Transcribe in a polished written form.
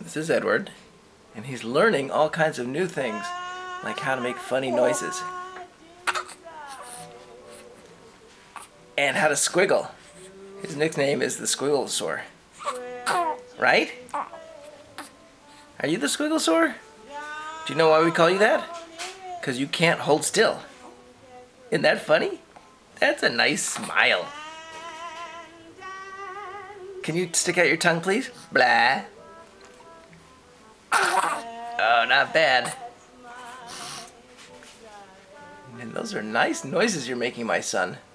This is Edward, and he's learning all kinds of new things, like how to make funny noises. And how to squiggle. His nickname is the Squigglesaur. Right? Are you the Squigglesaur? Do you know why we call you that? Because you can't hold still. Isn't that funny? That's a nice smile. Can you stick out your tongue, please? Blah. Oh, not bad. And those are nice noises you're making, my son.